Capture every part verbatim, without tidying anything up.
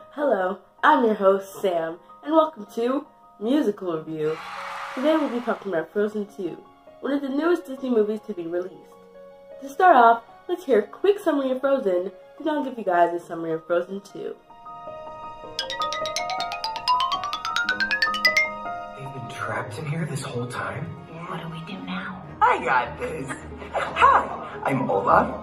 Hello, I'm your host Sam, and welcome to Musical Review. Today we'll be talking about Frozen two, one of the newest Disney movies to be released. To start off, let's hear a quick summary of Frozen, then I'll give you guys a summary of Frozen two. They've been trapped in here this whole time? What do we do now? I got this. Hi, I'm Olaf.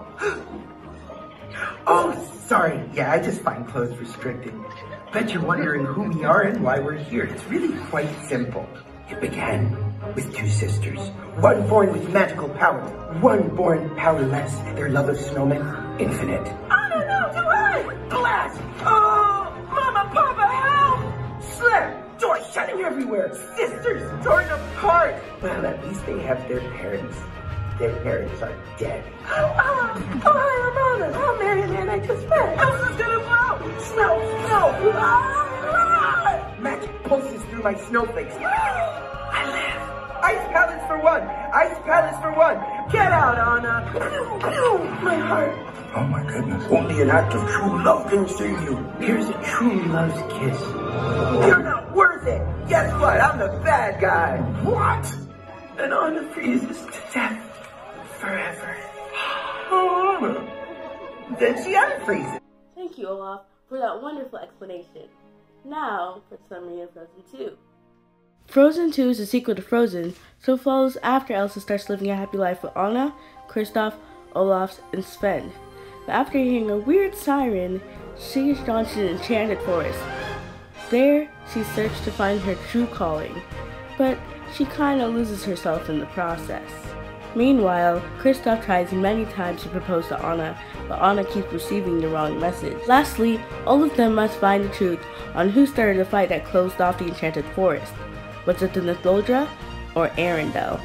Oh, sorry. Yeah, I just find clothes restricting. Bet you're wondering who we are and why we're here. It's really quite simple. It began with two sisters. One born with magical power, one born powerless. Their love of snowmen, infinite. I don't know, do I? Glass! Oh, Mama, Papa, help! Slap! Doors shutting everywhere! Sisters torn apart! Well, at least they have their parents. Their parents are dead. Oh, oh, oh, hi, I'm Anna. Oh, Mary and Ann, I just met. House is gonna blow! Snow, snow! Ah! Magic pulses through my snowflakes. I live. Ice palace for one. Ice palace for one. Get out, Anna. My heart. Oh, my goodness. Only an act of true love can save you. Here's a true love's kiss. You're not worth it. Guess what? I'm the bad guy. What? And Anna freezes to death. Forever. Oh, Anna. Then she unfreezes. Thank you, Olaf, for that wonderful explanation. Now, for the summary of Frozen two. Frozen two is a sequel to Frozen, so follows after Elsa starts living a happy life with Anna, Kristoff, Olaf, and Sven. But after hearing a weird siren, she is drawn to an enchanted forest. There, she searches to find her true calling, but she kinda loses herself in the process. Meanwhile, Kristoff tries many times to propose to Anna, but Anna keeps receiving the wrong message. Lastly, all of them must find the truth on who started the fight that closed off the enchanted forest. Was it the Nathaldra or Arendelle?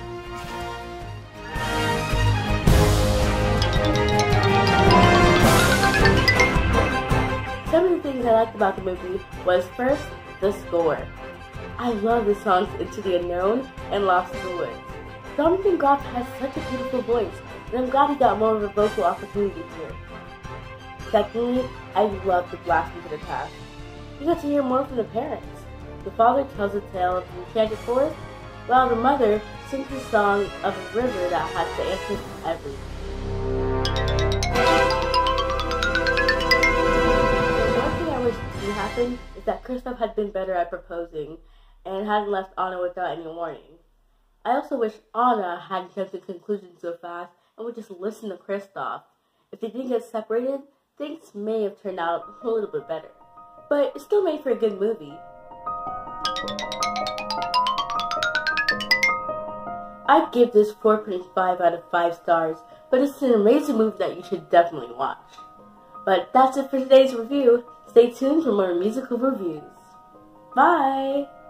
Some of the things I liked about the movie was first, the score. I love the songs Into the Unknown and Lost in the Woods. Jonathan Groff has such a beautiful voice, and I'm glad he got more of a vocal opportunity here. Secondly, I love the blast into the past. We got to hear more from the parents. The father tells a tale of the enchanted forest, while the mother sings a song of a river that has the answers to everything. The one thing I wish didn't happen is that Kristoff had been better at proposing and hadn't left Anna without any warning. I also wish Anna hadn't come to conclusions so fast and would just listen to Kristoff. If they didn't get separated, things may have turned out a little bit better. But it still made for a good movie. I'd give this four point five out of five stars, but it's an amazing movie that you should definitely watch. But that's it for today's review. Stay tuned for more musical reviews. Bye!